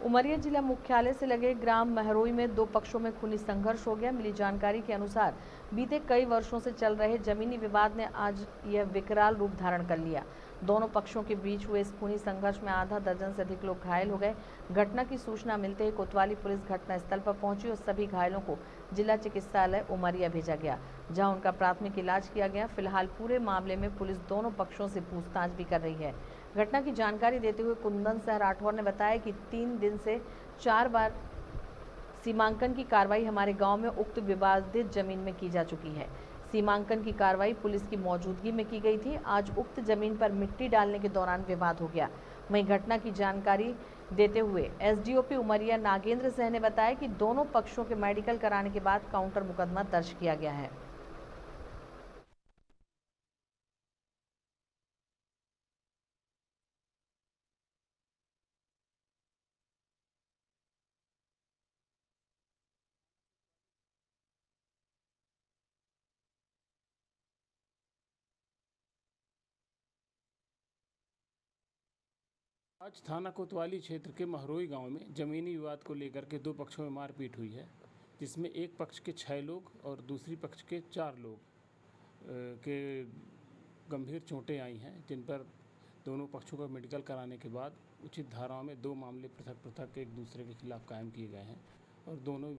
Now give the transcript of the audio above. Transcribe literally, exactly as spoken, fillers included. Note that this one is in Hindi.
उमरिया जिला मुख्यालय से लगे ग्राम महरोई में दो पक्षों में खूनी संघर्ष हो गया। मिली जानकारी के अनुसार बीते कई वर्षों से चल रहे जमीनी विवाद ने आज यह विकराल रूप धारण कर लिया। दोनों पक्षों के बीच हुए इस खूनी संघर्ष में आधा दर्जन से अधिक लोग घायल हो गए। घटना की सूचना मिलते ही कोतवाली पुलिस घटनास्थल पर पहुंची और सभी घायलों को जिला चिकित्सालय उमरिया भेजा गया, जहां उनका प्राथमिक इलाज किया गया। फिलहाल पूरे मामले में पुलिस दोनों पक्षों से पूछताछ भी कर रही है। घटना की जानकारी देते हुए कुंदन सिंह राठौर ने बताया कि तीन दिन से चार बार सीमांकन की कार्रवाई हमारे गांव में उक्त विवादित जमीन में की जा चुकी है। सीमांकन की कार्रवाई पुलिस की मौजूदगी में की गई थी। आज उक्त जमीन पर मिट्टी डालने के दौरान विवाद हो गया। वहीं घटना की जानकारी देते हुए एसडीओपी उमरिया नागेंद्र सिंह ने बताया कि दोनों पक्षों के मेडिकल कराने के बाद काउंटर मुकदमा दर्ज किया गया है। आज थाना कोतवाली क्षेत्र के महरोई गांव में जमीनी विवाद को लेकर के दो पक्षों में मारपीट हुई है, जिसमें एक पक्ष के छह लोग और दूसरी पक्ष के चार लोग के गंभीर चोटें आई हैं, जिन पर दोनों पक्षों का मेडिकल कराने के बाद उचित धाराओं में दो मामले पृथक पृथक एक दूसरे के खिलाफ कायम किए गए हैं और दोनों